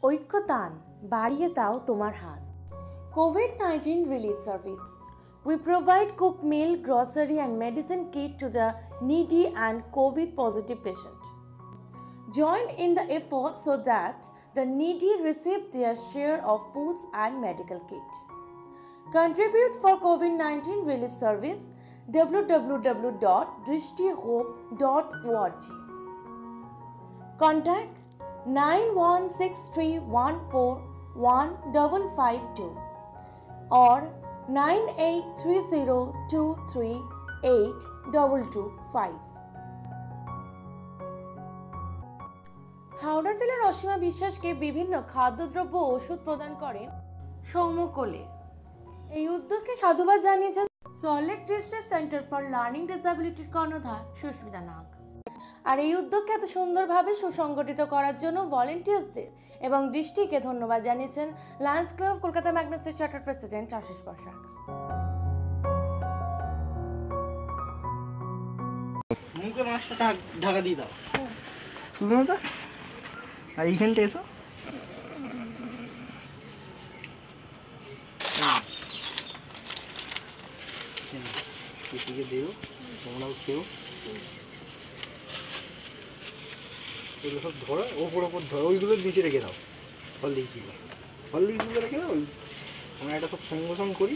ঐক্যতান বাড়িয়ে দাও তোমার হাত। COVID-19 relief service. We provide cooked meal, grocery and medicine kit to the needy and COVID positive patient. Join in the effort so that the needy receive their share of foods and medical kit. Contribute for COVID-19 relief service www.drishtihope.org. Contact 9163141552 or 9830238225. Howrah জেলার অসীমা বিশ্বাসকে বিভিন্ন খাদ্যদ্রব্য ও ওষুধ প্রদান করেন সৌম্যকোলে। এই উদ্যোগকে সাধুবাদ জানিয়েছেন Salt Lake district centre for learning ডিসেবিলিটির কর্ণধার সুস্মিতা নাগ। আর এই উদ্যোগকে এত সুন্দরভাবে সুসংগঠিত করার জন্য ভলেন্টিয়ার্সদের এবং দৃষ্টিকে ধন্যবাদ জানিয়েছেন লায়ন্স ক্লাব কলকাতা ম্যাগনেটসের চার্টার প্রেসিডেন্ট আশিস বসাক। মুখে মাছটা ঢাকা দিয়ে দাও। তুমি তো আর এইখানটা এসো। এদিকে দিও, তোমরাও খেও। এগুলো সব ধরো, ওপর ধরো, ওইগুলো নিচে রেখে দাও। হলদিগুলো রেখে দাও। আমরা এটা সব সংগঠন করি।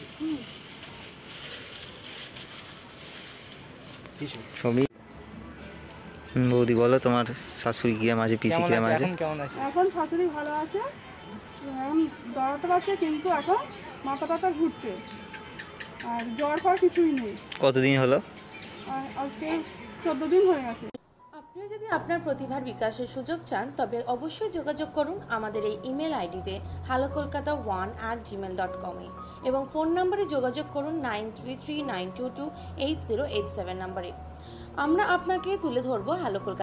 বৌদি বলো, তোমার শাশুড়ি কিরম আছে, পিসি কিরম আছে? এখন শাশুড়ি ভালো আছে, এখন দাঁড়াতে পারছে, কিন্তু এখন মাথা টাথা ঘুরছে, আর জ্বর ফর কিছুই নেই। কতদিন হলো? আজকে 14 দিন হয়ে গেছে। আপনিও যদি আপনার প্রতিভার বিকাশের সুযোগ চান তবে অবশ্যই যোগাযোগ করুন আমাদের এই ইমেল আইডিতে hellokolkata1@gmail.com এবং ফোন নম্বরে যোগাযোগ করুন 9339228087 নম্বরে। আমরা আপনাকে তুলে ধরবো হ্যালো কলকাতা।